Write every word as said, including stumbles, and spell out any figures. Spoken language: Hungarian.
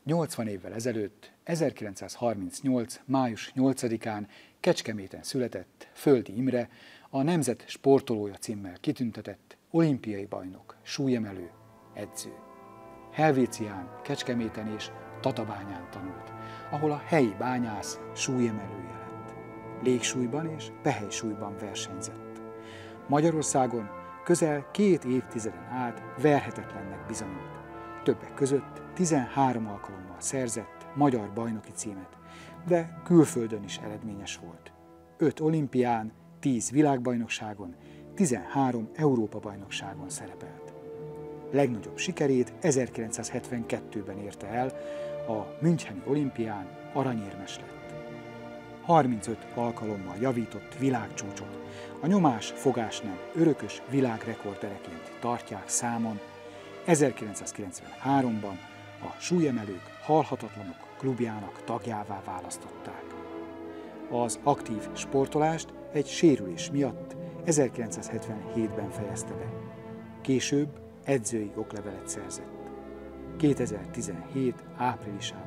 nyolcvan évvel ezelőtt, ezerkilencszázharmincnyolc. május nyolcadikán Kecskeméten született Földi Imre, a Nemzet sportolója címmel kitüntetett olimpiai bajnok, súlyemelő, edző. Helvécián, Kecskeméten és Tatabányán tanult, ahol a helyi bányász súlyemelője lett. Légsúlyban és pehely-súlyban versenyzett. Magyarországon közel két évtizeden át verhetetlennek bizonyult. Többek között tizenhárom alkalommal szerzett magyar bajnoki címet, de külföldön is eredményes volt. öt olimpián, tíz világbajnokságon, tizenhárom Európa-bajnokságon szerepelt. Legnagyobb sikerét ezerkilencszázhetvenkettőben érte el, a müncheni olimpián aranyérmes lett. harmincöt alkalommal javított világcsúcsot, a nyomás fogásnál örökös világrekordereként tartják számon, ezerkilencszázkilencvenháromban a súlyemelők halhatatlanok klubjának tagjává választották. Az aktív sportolást egy sérülés miatt ezerkilencszázhetvenhétben fejezte be. Később edzői oklevelet szerzett. kétezer-tizenhét áprilisában